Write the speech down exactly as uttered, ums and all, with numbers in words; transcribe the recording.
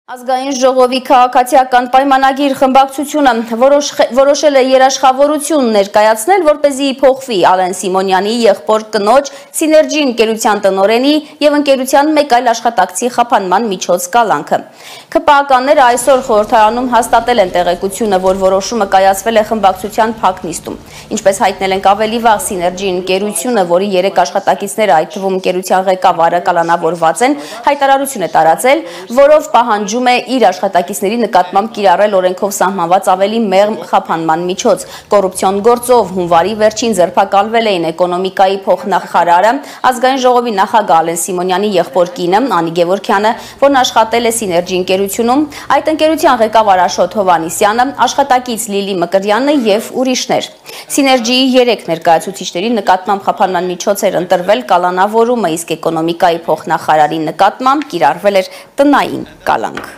Ազգային ժողովի քաղաքացիական պայմանագիր խմբակցությունը որոշել է երաշխավորություն ներկայացնել, որպեսզի փոխվի Ալեն Սիմոնյանի եղբոր կնոջ Սիներգի ընկերության տնօրենի եւ ընկերության մեկ այլ աշխատակցի խափանման միջոց կալանքը։ ՔՊԱ-ականները այսօր խորհրդարանում հաստատել են տեղեկությունը, որ որոշումը կայացվել է խմբակցության փակ նիստում։ Ինչպես հայտնել ենք ավելի վաղ, Սիներգի ընկերությունը, որի երեք աշխատակիցները, այդ թվում ընկերության ղեկավարը կալանավորված են, հայտարարություն է տարածել, որով պահանջում է իր աշխատակիցների նկատմամբ կիրառել օրենքով սահմանված ավելի մեղմ խափանման միջոց։ Կոռուպցիոն գործով հունվարի վերջին ձերբակալվել էին էկոնոմիկայի փոխնախարարը, ազգային ժողովի նախագահ Ալեն Սիմոնյանի եղբոր կինը Անի Գևորգյանը, որն աշխատել է Սիներգի ընկերությունում, այդ ընկերության ղեկավար Աշոտ Հովհաննիսյանը, աշխատակից Լիլի Մկրյանը եւ ուրիշներ։ Սիներգիի երեք ներկայացուցիչների նկատմամբ խափանման միջոց էր ընտրվել կալանավորումը, իսկ էկոնոմիկայի փոխնախարարի նկատմամբ կիրառվել էր տնային կալանք։